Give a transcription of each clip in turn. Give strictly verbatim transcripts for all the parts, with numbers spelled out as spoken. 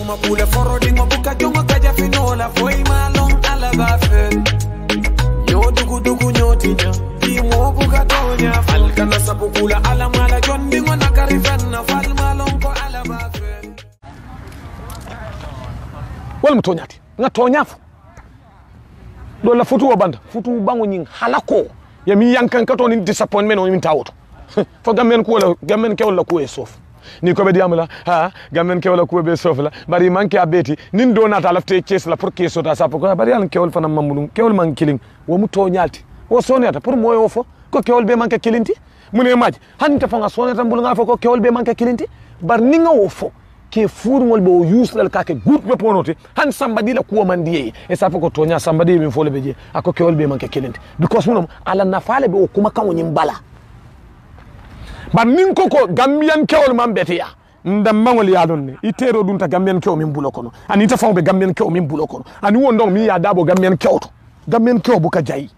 ma pule foro di ma buka jongo kaja finola foi malong ala bafe yo dugu dugu nyotinya di mo buka tonya fal kana sabukula ala mala jondi ngona karifana fal malong ko ala bafe wal mutonyati nga tonyafu do la futu wabanda futu bango nyin halako ya mi yankan kato ni disappointment on mi tawoto fo gamen ko la gamen ke wala ko e sof ni ko be diamla ha gamen ke wala ko be sof la bari manke abeti nin do nata lafte case la pour que sota sa ko bari an ke wol fana mamudum ke wol man killing wo mu to nyalti wo soneta pour moyo fo ko ke wol be manke kilinti mune maji han ta fanga soneta mbul nga fo ko ke wol be manke kilinti bar ni nga wo fo ke furngol be o uselal ka ke good be ponote han somebody la ko man diye e sa fo ko tonya somebody be fo le beje ako ke wol be manke kilinti because munum ala nafale be o kuma kan woni mbala bar nin ko ko gambian kewol man betiya ndam mangol ya don ni itero dun ta gambian kew min bulo kono ani ta fawbe gambian kew min bulo kono ani wondon mi ya dabo gambian kewto gambian kew bu ka jayi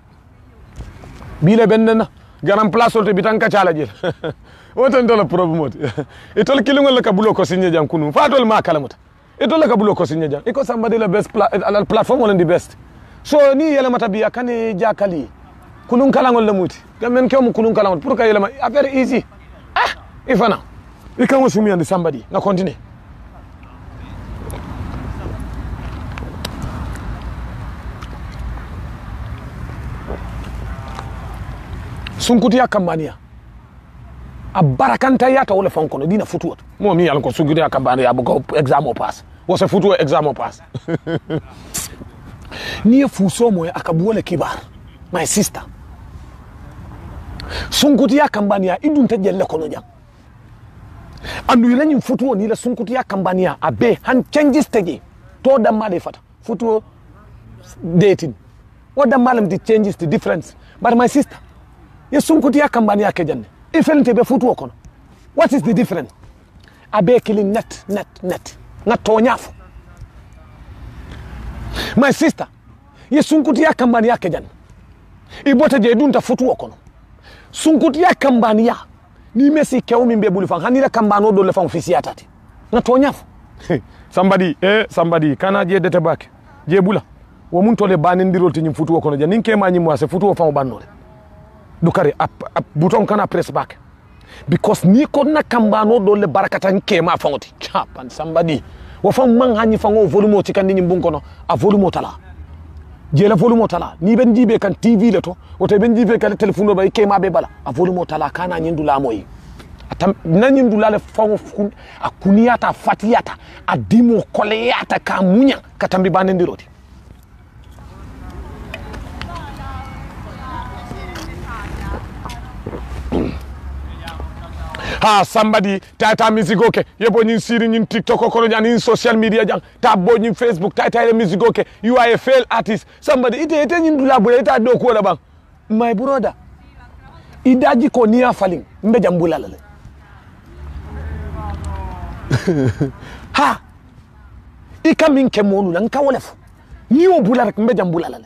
bile bennana garam place olte bitanka chala jil wotan dola problem itol kilingol la ka bulo ko sinye jam kunu fatol ma kalamuta itol la ka bulo ko sinye jam iko somebody la best pla al platform wala the best so ni yela mata biya kane jakali kunun kalangol la muti gamen kew mu kunun kalangol pour ka yela ma affaire easy ah ifana ikan wasumi and somebody na continue sunkuti ya kambania a barakanta ya ta wala fankono dina futuwa mo mi yalko sunkuti ya kambania ya bugo exam o pass wose futuwa exam o pass ni fuso mo akabuole kibar my sister sunkuti ya kambania idun ta jelle kono jam andu yelani futuwa ni la sunkuti ya kambania abe han changes tege to da made fata futuwa dating what the malam the changes the difference but my sister yesunkuti ya kambani ya kejanne ifelente be futu okono what is the difference abe killing net net net na tonyafu my sister yesunkuti ya kambani ya kejanne ibota je dunta futu okono sunkuti ya kambani ya ni mesi kewo mimbe bulifan hanira kambano do le fan ofisia tati na tonyafu somebody eh somebody kana je dete back je bula wo mun tole banendirol ti nyim futu okono je ninke ma nyim wase futu o fan bannore dukari ap, ap bouton kana press back because ni ko na kambano do le barakata nke ma fangoti chapan somebody wo fam man hanyi fango volume ti kan ni mbun kono a volume tala je la volume tala ni ben jibe kan tv le to woto ben jibe kan telephone ba ke ma be bala a volume tala kana nyindu la moyi atam na nyindu la le fango akuniyata fatiyata adimo koleyata ka munya katambi banendiroti ha somebody tata music okay yebo nyin siri nyin TikTok ko nyin social media jang ta bo nyin Facebook tata ile music okay you are a failed artist somebody ite ite nyin dula bo ita do ko la bang my brother idaji ko niya falling mbe jambula lale ha ikamin ke monu lan ka wolef ni o bula rek mbe jambula lale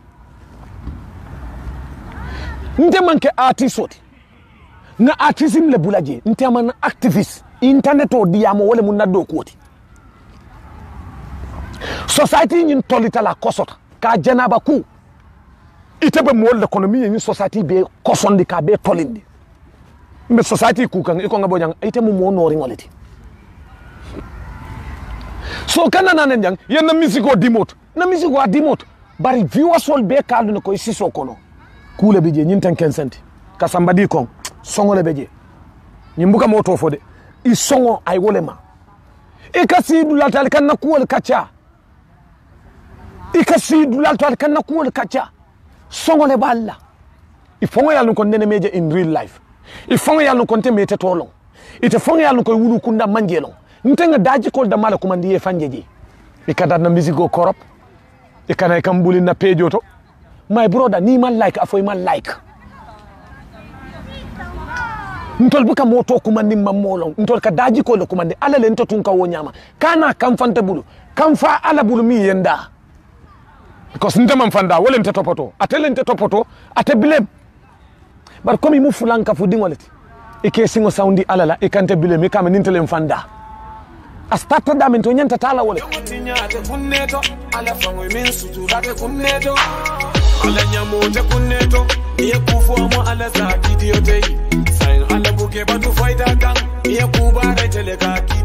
nte manke artist oti na artism le bulaje ntama na activist internet o diamo wala mun naddo koti society nyin tolita la kosota ka janaba ku itebe mo le economy nyin society be kosondi ka be tolindi mbe society ku kan iko ngabo jang ite mo mo nori ngoleti so kana nanen jang yenna musico dimot na musico dimot bari viewers wol be kaldu ko isiso kono kule bije nyin tan kensenti ka sambadi kon songo le beje nyimbuka moto fode i songo ay wolema e kasi dulatal kan nakuwol kacha e kasi dulatal kan nakuwol kacha songo le balla i fongo yalla ko nene meje in real life i fongo yalla ko te mete tolong ite fongo yalla ko wulu kunda manjelo ntenga daji ko da mala ko mandiye fanjeje e kada na musico korop e kana kambuli na pejo to my brother ni man like afoy man like ntol buka moto kumandi mamolong ntol ka daji ko le kumandi ala le ntotun ka wonyama kana kam fanta bulu kam fa ala bulu mi yenda because ntama mfanda wala ntatopoto atele ntatopoto ate blem bar komi mu fulanka fu dingoleti e ke singo soundi ala la e kante blem e kam nintele mfanda a starta da min to nyanta tala wala ala fango min suturate kunneto ala nyamote kunneto ye kufo mo ala zakidi yote sai ala buke batu faida kan ye kubare tele ka